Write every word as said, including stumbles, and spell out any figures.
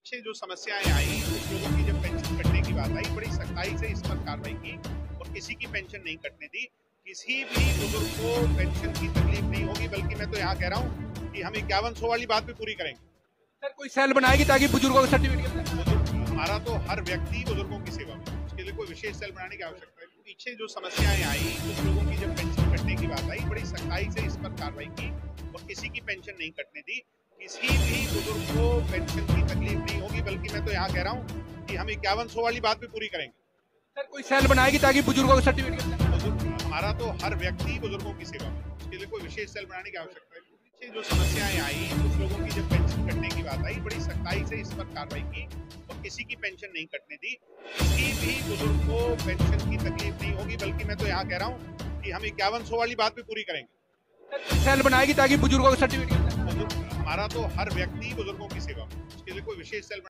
पीछे जो समस्याएं आई, कुछ लोगों की जब पेंशन कटने की बात आई, बड़ी सख्ताई से इस पर कार्रवाई की और किसी की पेंशन नहीं कटने दी। किसी भी बुजुर्ग को पेंशन की तकलीफ नहीं होगी, बल्कि मैं तो यहाँ कह रहा हूँ कि हम इक्यावन सौ वाली बात भी पूरी करेंगे। सर कोई सेल बनाएगी ताकि बुजुर्गों का सर्टिफिकेट मिले? बुजुर्ग हमारा तो हर व्यक्ति बुजुर्गों की सेवा में, उसके लिए कोई विशेष सेल बनाने की आवश्यकता है। पीछे जो समस्याएं आई, कुछ लोगों की जब पेंशन कटने की बात आई, बड़ी सख्ताई से इस पर कार्रवाई की और किसी की पेंशन नहीं कटने दी। किसी भी बुजुर्ग को पेंशन की तकलीफ नहीं होगी, बल्कि मैं तो यहाँ कह रहा हूँ कि हम इक्यावन सौ वाली बात भी पूरी करेंगे। सर कोई सेल बनाएगी ताकि बुजुर्गों का सर्टिफिकेट मिले? बुजुर्ग हमारा तो हर व्यक्ति बुजुर्गों की सेवा में, उसके लिए कोई विशेष सेल बनाने की आवश्यकता है। पीछे जो समस्याएं आई, कुछ लोगों की जब पेंशन कटने की बात आई, बड़ी सख्ताई से इस पर कार्रवाई की और किसी की पेंशन नहीं कटने दी। किसी भी बुजुर्ग को पेंशन की तकलीफ नहीं होगी, बल्कि मैं तो यहाँ कह रहा हूँ कि हम इक्यावन सौ वाली बात भी पूरी करेंगे। सेल बनाएगी ताकि बुजुर्गों का सर्टिफिकेट मिले? बुजुर्ग हमारा तो हर व्यक्ति बुजुर्गों की सेवा में, उसके लिए कोई विशेष सेल